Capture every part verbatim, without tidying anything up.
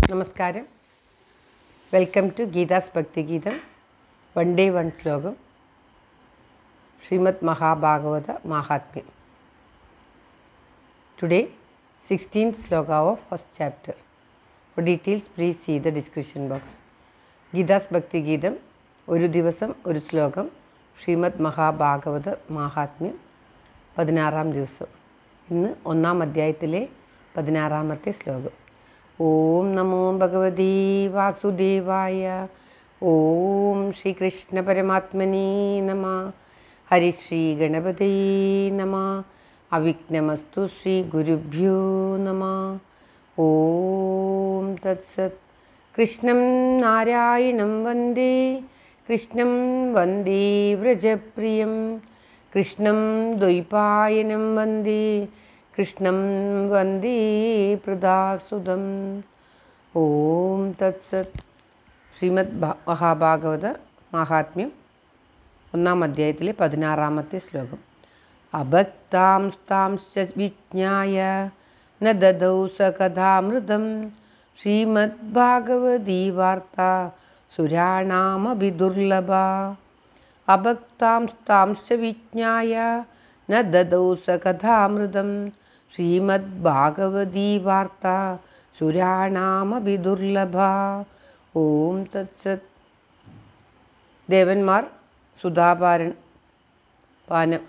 Namaskaram. Welcome to Geeta's Bhakti Geetam. One day one slokam. Sreemad Mahabagavatha Maahaathmiam. Today, sixteenth Slokam of first chapter. For details, please see the description box. Geeta's Bhakti Geetam. Oru Divasam, Oru Slokam. Sreemad Mahabagavatha Maahaathmiam. പതിനാറാം ദിവസം. ഇന്ന് ഒന്നാം അധ്യായത്തിലെ പതിനാറാമത്തെ ശ്ലോകം. ഓം നമോ ഭഗവതി വാസുദേവായ. ഓം ശ്രീകൃഷ്ണ പരമാത്മനേ നമ. ഹരിശ്രീ ഗണപതേ നമ. അവിഘ്നമസ്തു ശ്രീ ഗുരുഭ്യോ നമ. ഓം തത്സത്. കൃഷ്ണം നാരായണം വന്ദേ. കൃഷ്ണം വന്ദേ വ്രജപ്രിയം. കൃഷ്ണം ദ്വൈപായനം വന്ദേ. കൃഷ്ണം വന്ദേ പ്രദാസുതം. ഓം തത്സത്. ശ്രീമദ് മഹാഭാഗവത മാഹാത്മ്യം ഒന്നാം അധ്യായത്തിലെ പതിനാറാമത്തെ ശ്ലോകം. അഭക്താംസ്താംശ്ച വിജ്ഞായ ന ദദൗ സ കഥാമൃതം. ശ്രീമദ് ഭാഗവതീ വാർത്ത സുരാണാമഭി ദുർലഭ. അഭക്താംസ്താംശ്ച വിജ്ഞായ ന ദദൗ സ കഥാമൃതം. ശ്രീമദ് ഭാഗവതീ വാർത്ത സുരാണാമഭി ദുർലഭ. ഓം തത്സത്. ദേവന്മാർ സുധാപാരൻ പാനം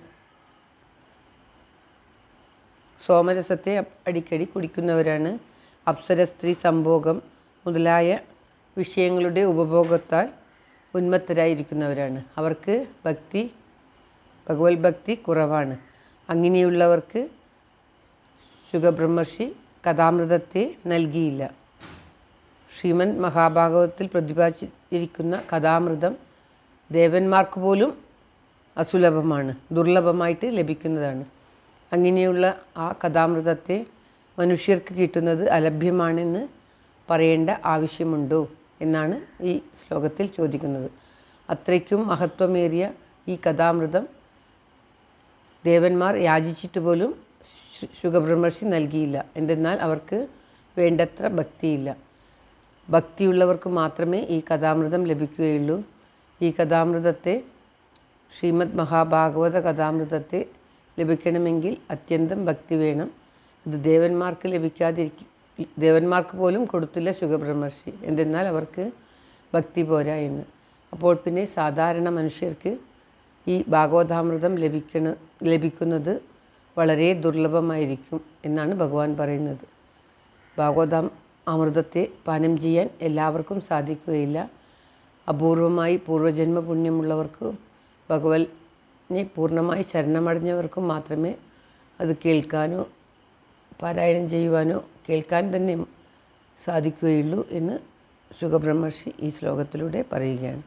സോമരസത്തെ അടിക്കടി കുടിക്കുന്നവരാണ്. അപ്സര സ്ത്രീ സംഭോഗം മുതലായ വിഷയങ്ങളുടെ ഉപഭോഗത്താൽ ഉന്മത്തരായിരിക്കുന്നവരാണ്. അവർക്ക് ഭക്തി ഭഗവത് ഭക്തി കുറവാണ്. അങ്ങനെയുള്ളവർക്ക് ശുഗബ്രഹ്മർഷി കഥാമൃതത്തെ നൽകിയില്ല. ശ്രീമദ് മഹാഭാഗവതത്തിൽ പ്രതിപാദിച്ചിരിക്കുന്ന കഥാമൃതം ദേവന്മാർക്ക് പോലും അസുലഭമാണ്, ദുർലഭമായിട്ട് ലഭിക്കുന്നതാണ്. അങ്ങനെയുള്ള ആ കഥാമൃതത്തെ മനുഷ്യർക്ക് കിട്ടുന്നത് അലഭ്യമാണെന്ന് പറയേണ്ട ആവശ്യമുണ്ടോ എന്നാണ് ഈ ശ്ലോകത്തിൽ ചോദിക്കുന്നത്. അത്രയ്ക്കും മഹത്വമേറിയ ഈ കഥാമൃതം ദേവന്മാർ യാചിച്ചിട്ട് പോലും ശുഗബ്രഹ്മർഷി നൽകിയില്ല. എന്തെന്നാൽ അവർക്ക് വേണ്ടത്ര ഭക്തിയില്ല. ഭക്തിയുള്ളവർക്ക് മാത്രമേ ഈ കഥാമൃതം ലഭിക്കുകയുള്ളൂ. ഈ കഥാമൃതത്തെ ശ്രീമദ് മഹാഭാഗവത കഥാമൃതത്തെ ലഭിക്കണമെങ്കിൽ അത്യന്തം ഭക്തി വേണം. ഇത് ദേവന്മാർക്ക് ലഭിക്കാതിരിക്കും ദേവന്മാർക്ക് പോലും കൊടുത്തില്ല ശുഗബ്രഹ്മർഷി. എന്തെന്നാൽ അവർക്ക് ഭക്തി പോരാ എന്ന്. അപ്പോൾ പിന്നെ സാധാരണ മനുഷ്യർക്ക് ഈ ഭാഗവതാമൃതം ലഭിക്കണ ലഭിക്കുന്നത് വളരെ ദുർലഭമായിരിക്കും എന്നാണ് ഭഗവാൻ പറയുന്നത്. ഭാഗവതാം അമൃതത്തെ പാനം ചെയ്യാൻ എല്ലാവർക്കും സാധിക്കുകയില്ല. അപൂർവമായി പൂർവജന്മ പുണ്യമുള്ളവർക്കും ഭഗവനെ പൂർണ്ണമായി ശരണമടഞ്ഞവർക്കും മാത്രമേ അത് കേൾക്കാനോ പാരായണം ചെയ്യുവാനോ കേൾക്കാൻ തന്നെ സാധിക്കുകയുള്ളൂ എന്ന് ശുഗബ്രഹ്മർഷി ഈ ശ്ലോകത്തിലൂടെ പറയുകയാണ്.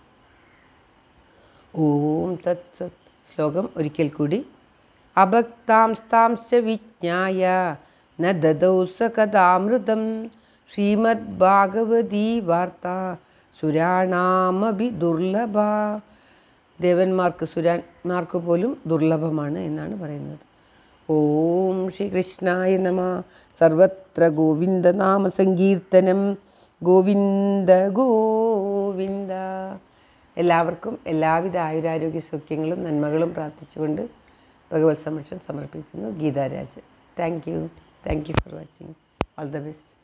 ഓം തത്സത്. ശ്ലോകം ഒരിക്കൽ കൂടി. അഭക്താംസ്താംശ്ച വിജ്ഞായ ന ദദൗ സ കഥാമൃതം. ശ്രീമദ് ഭാഗവതീ വാർത്ത സുരാണാമഭി ദുർലഭ. ദേവന്മാർക്ക് സുരാന്മാർക്ക് പോലും ദുർലഭമാണ് എന്നാണ് പറയുന്നത്. ഓം ശ്രീകൃഷ്ണായ നമ. സർവത്ര ഗോവിന്ദനാമ സങ്കീർത്തനം. ഗോവിന്ദ ഗോവിന്ദ. എല്ലാവർക്കും എല്ലാവിധ ആയുരാരോഗ്യ സൗഖ്യങ്ങളും നന്മകളും പ്രാർത്ഥിച്ചുകൊണ്ട് ഭഗവത് സംരക്ഷണം സമർപ്പിക്കുന്നു. Geetharajan. Thank you thank you for watching. All the best.